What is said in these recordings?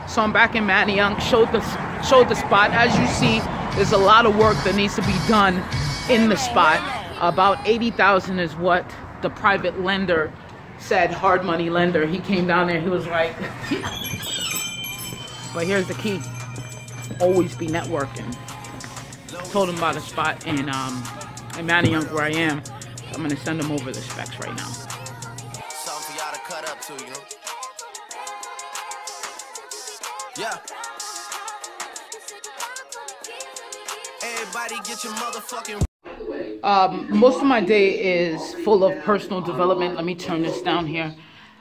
So I'm back in Manayunk, showed the spot. As you see, there's a lot of work that needs to be done in the spot. About 80,000 is what the private lender said, hard money lender. He came down there, he was like, but here's the key, always be networking. Told him about a spot in Manayunk where I am. I'm gonna send him over the specs right now. Something for y'all to cut up to, you know? Yeah. Everybody get your motherfucking... Most of my day is full of personal development. Let me turn this down here.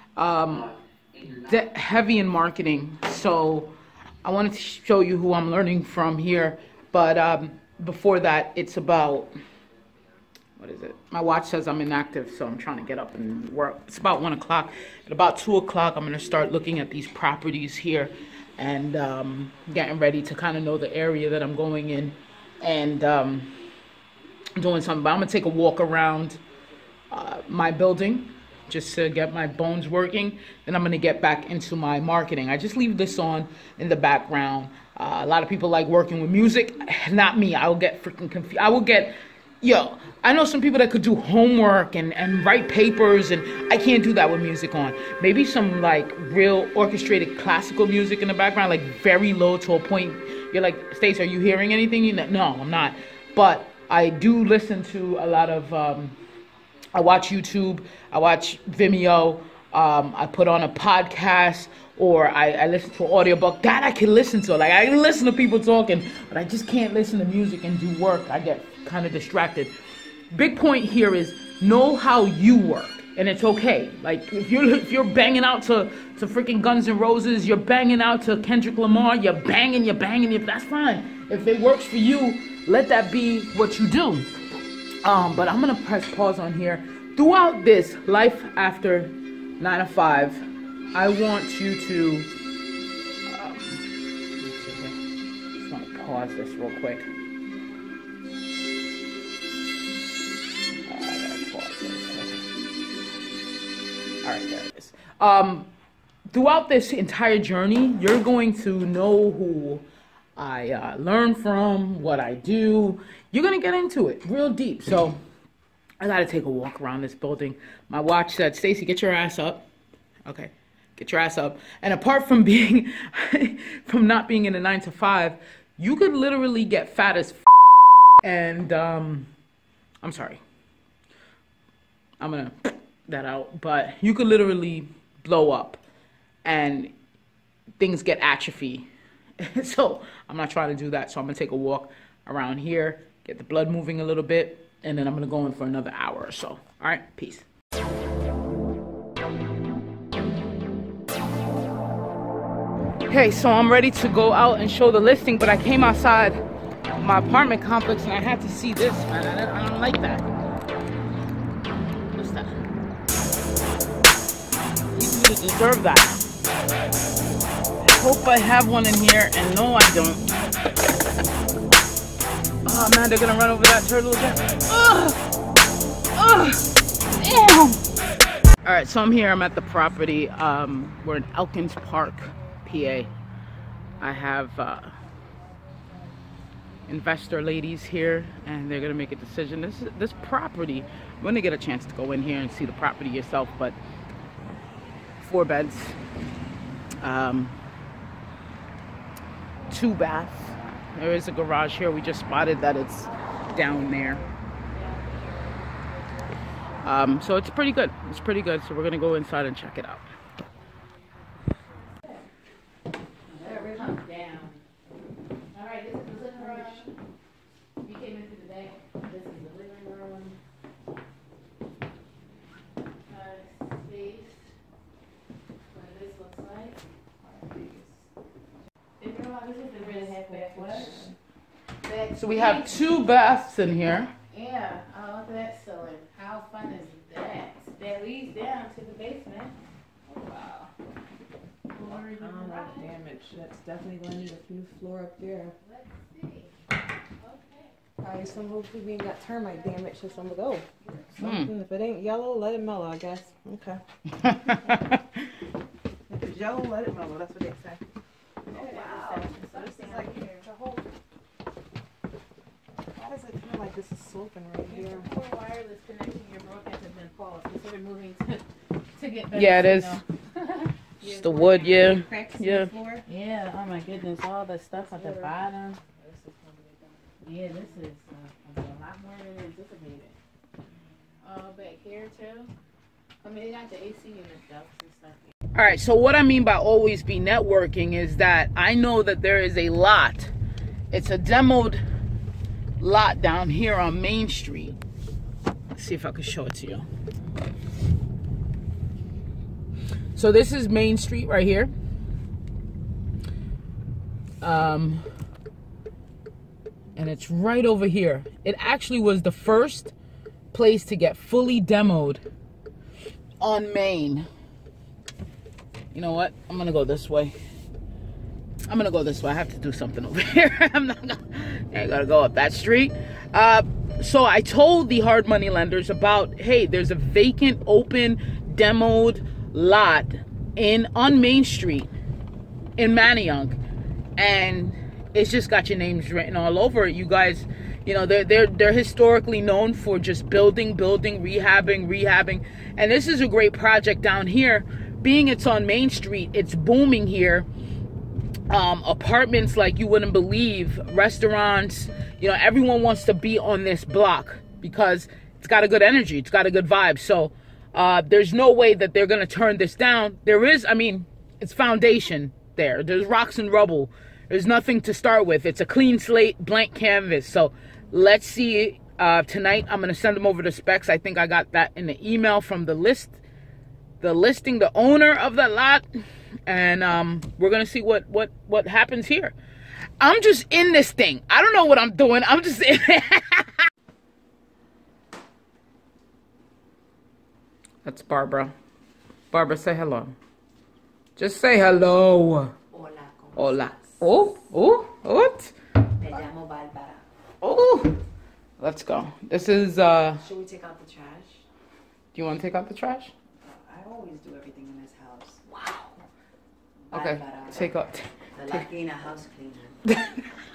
Heavy in marketing. So I wanted to show you who I'm learning from here. But before that, it's about... What is it? My watch says I'm inactive, so I'm trying to get up and work. It's about 1 o'clock. At about 2 o'clock, I'm going to start looking at these properties here and getting ready to kind of know the area that I'm going in and doing something. But I'm going to take a walk around my building just to get my bones working. Then I'm going to get back into my marketing. I just leave this on in the background. A lot of people like working with music. Not me. I will get freaking confused. I will get... Yo, I know some people that could do homework and write papers, and I can't do that with music on. Maybe some like real orchestrated classical music in the background, like very low to a point. You're like, Stacey, are you hearing anything? No, I'm not. But I do listen to a lot of, I watch YouTube, I watch Vimeo, I put on a podcast, or I listen to an audiobook. That I can listen to. Like, I can listen to people talking, but I just can't listen to music and do work. I get kind of distracted. Big point here is know how you work, and it's okay. Like, if you're banging out to freaking Guns N' Roses, you're banging out to Kendrick Lamar, you're banging, that's fine. If it works for you, let that be what you do. But I'm gonna press pause on here. Throughout this life after 9 to 5, I want you to just want to pause this real quick. All right, there it is. Throughout this entire journey, you're going to know who I learn from, what I do. You're going to get into it real deep. So I got to take a walk around this building. My watch said, Stacey, get your ass up. Okay, get your ass up. And apart from being, from not being in a 9 to 5, you could literally get fat as and, I'm sorry. I'm going to that out, but you could literally blow up and things get atrophy. So I'm not trying to do that. So I'm gonna take a walk around here, get the blood moving a little bit, and then I'm gonna go in for another hour or so. All right, peace. Okay, so I'm ready to go out and show the listing, but I came outside my apartment complex and I had to see this, man. I don't like that. What's that? You deserve that. I hope I have one in here, and no, I don't. Oh man, they're gonna run over that turtle again. Damn. All right, so I'm here. I'm at the property. We're in Elkins Park, PA. I have investor ladies here, and they're gonna make a decision. This property. I'm gonna get a chance to go in here and see the property yourself, but 4 beds, 2 baths. There is a garage here. We just spotted that it's down there. So it's pretty good. It's pretty good. So we're gonna go inside and check it out. All right, this is the living room. We came into the day. This is the living room. Space. What this looks like. So we have 2 baths in here. Yeah, oh, look at that ceiling. How fun is that? That leads down to the basement. Oh, wow. Damage. That's definitely going to need a new floor up there. Let's see. Okay. Probably hopefully we ain't got termite damage to some of those. If it ain't yellow, let it mellow, I guess. Okay. If it's yellow, let it mellow. That's what they say. this is sloping right here. Your poor wireless connection, your broadcast has been paused. Consider moving to get better. Yeah, it is. It's the wood, yeah. Yeah. Yeah, oh my goodness, all the stuff at the bottom. Yeah, this is a lot more than anticipated. Back here too. I mean, they got the AC unit ducts and stuff. All right, so what I mean by always be networking is that I know that there is a lot. It's a demoed lot down here on Main Street. Let's see if I can show it to you. So this is Main Street right here. And it's right over here. It actually was the first place to get fully demoed on Main. You know what? I'm gonna go this way. I'm gonna go this way. I have to do something over here. I gotta go up that street. So I told the hard money lenders about, hey, there's a vacant, open, demoed lot on Main Street in Manayunk, and it's just got your names written all over it. You guys, you know, they're historically known for just building, rehabbing, and this is a great project down here. Being it's on Main Street, it's booming here. Apartments like you wouldn't believe, restaurants, you know, everyone wants to be on this block because it's got a good energy, it's got a good vibe. So there's no way that they're gonna turn this down. There is, I mean, it's foundation there. There's rocks and rubble. There's nothing to start with. It's a clean slate, blank canvas. So let's see. Tonight I'm gonna send them over the specs. I think I got that in the email from the listing, the owner of the lot, and we're gonna see what happens here. I'm just in this thing. I don't know what I'm doing. I'm just in it. That's Barbara. Barbara, say hello. Just say hello. Hola. Hola. Oh, what? Me llamo Bárbara. Oh, let's go. This is Should we take out the trash? do you want to take out the trash? I always do everything in this house. Wow. Okay, Bárbara. take out. The Latina house cleaner.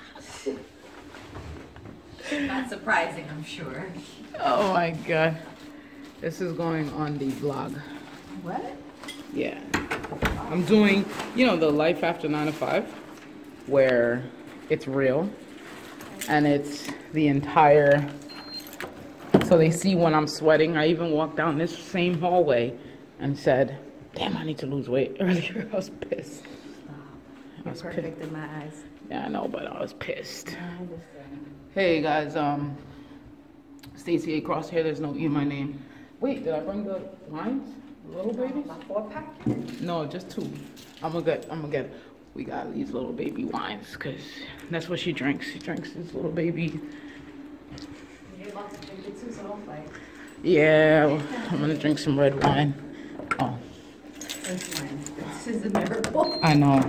Not surprising, I'm sure. Oh my god. This is going on the vlog. What? Yeah. I'm doing, you know, the life after 9 to 5, where it's real and it's the entire, so they see when I'm sweating. I even walked down this same hallway and said, damn, I need to lose weight. Earlier I was pissed. You're perfect in my eyes. Yeah, I know, but I was pissed. I understand. Hey guys, Stacey A. Crosshair, there's no E in my name. Wait, did I bring the wines? Little babies? My 4-pack? No, just 2. I'm gonna get. We got these little baby wines, cause that's what she drinks. She drinks these little baby. You're about to drink it too, so don't fight. Yeah, I'm gonna drink some red wine. Oh, First wine. This is a miracle. I know.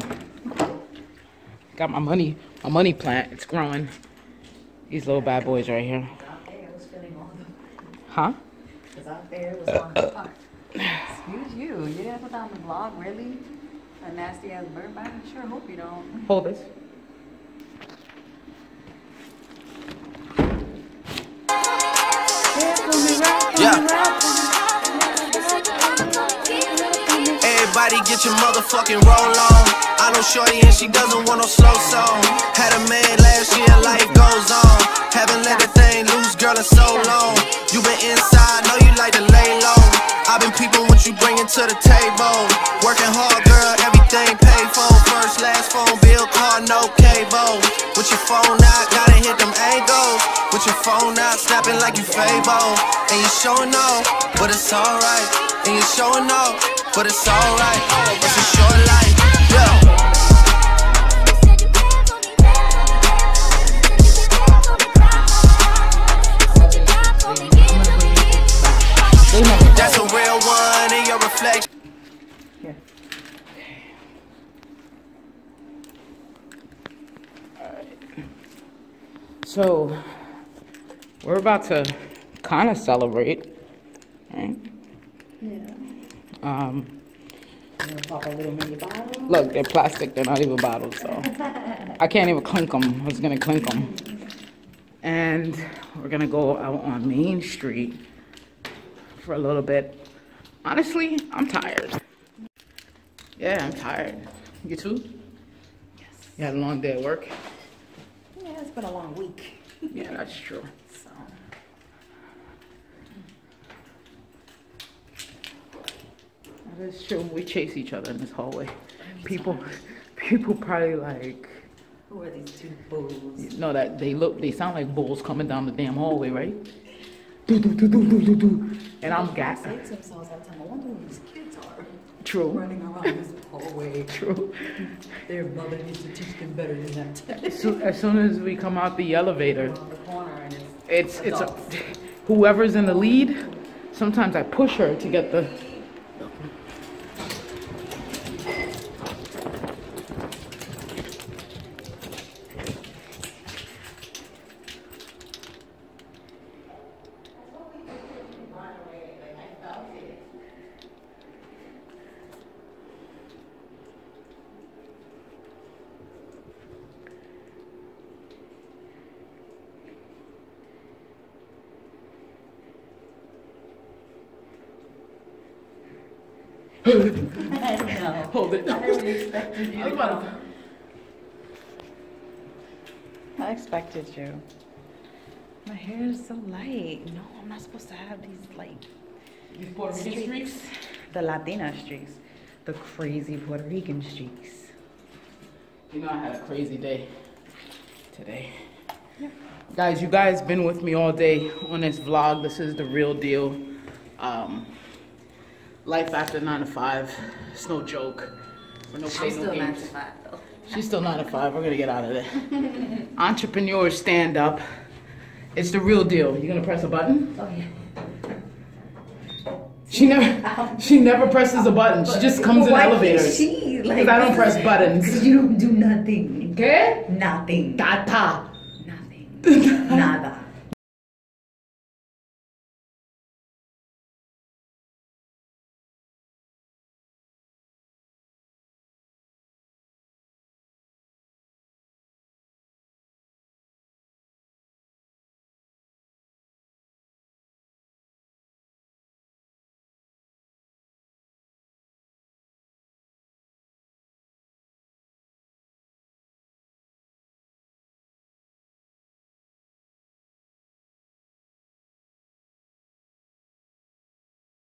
Got my money plant. It's growing. These little bad boys right here. Out there, it was feeling all the. Huh? Because out there, it was on the park. Excuse you. You didn't put that on the vlog, really? A nasty ass bird bite? I sure hope you don't. Hold this. Yeah. Everybody get your motherfucking roll on. I know shorty and she doesn't want no slow song. Had a man last year, life goes on. Haven't let the thing loose, girl, in so long. You been inside, know you like to lay low. I've been peeping what you bringing to the table. Working hard, girl, everything paid for. First, last phone bill, car, no cable. With your phone out, gotta hit them angles. With your phone out, snapping like you Fable. And you showing off, but it's alright. And you showing off, but it's alright. It's a short life, yeah. That's a real one in your reflection. Here. Alright. So, we're about to kind of celebrate, right? Yeah. Pop a little mini bottle. Look, they're plastic, they're not even bottles, so I can't even clink them. I was gonna clink them. And we're gonna go out on Main Street for a little bit. Honestly, I'm tired. Yeah, I'm tired. You too? Yes. You had a long day at work? Yeah, it's been a long week. Yeah, that's true. So. That is true. We chase each other in this hallway. People probably like, Who are these two bulls? you know that they sound like bulls coming down the damn hallway, right? Do, do, do, do, do, do, do. And I'm They gassed. say to themselves all the time, I wonder who these kids are. True. Running around this hallway. True. Their mother needs to teach them better than that. So, as soon as we come out the elevator, Around the corner and it's adults. whoever's in the lead. Sometimes I push her to get the. I don't know. Hold it. I really expected you I was to about come. I expected you. My hair is so light. No, I'm not supposed to have these like These Puerto Rican streaks. the Latina streaks, the crazy Puerto Rican streaks. You know I had a crazy day today. Guys, you guys been with me all day on this vlog. This is the real deal. Life after 9 to 5. It's no joke. We're no play, I'm no still 9 games. to 5 though. She's still 9 to 5. We're gonna get out of there. Entrepreneurs stand up. It's the real deal. You gonna press a button? Oh yeah. She never presses a button. She just comes in elevators. She like? Because I don't press buttons. Because you don't do nothing. Okay? Nothing. Tata. Nothing. Nada.